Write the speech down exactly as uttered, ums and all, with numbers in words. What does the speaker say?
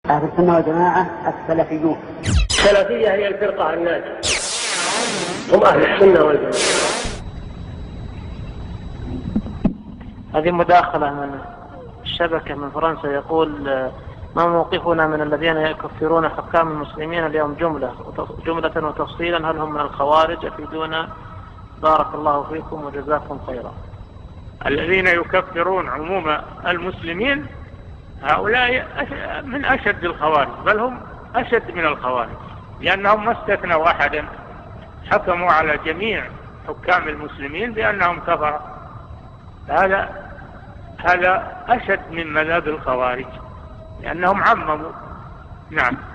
أهل السنة والجماعة السلفيون. السلفية هي الفرقة الناجية، هم أهل السنة والجماعة. هذه مداخلة من الشبكة من فرنسا، يقول ما موقفنا من الذين يكفرون حكام المسلمين اليوم جملة جملة وتفصيلا؟ هل هم من الخوارج؟ أفيدونا بارك الله فيكم وجزاكم خيرا. الذين يكفرون عموم المسلمين هؤلاء من أشد الخوارج، بل هم أشد من الخوارج، لأنهم ما استثنوا أحدا، حكموا على جميع حكام المسلمين بأنهم كفروا. هذا هذا أشد من مذهب الخوارج، لأنهم عمموا. نعم.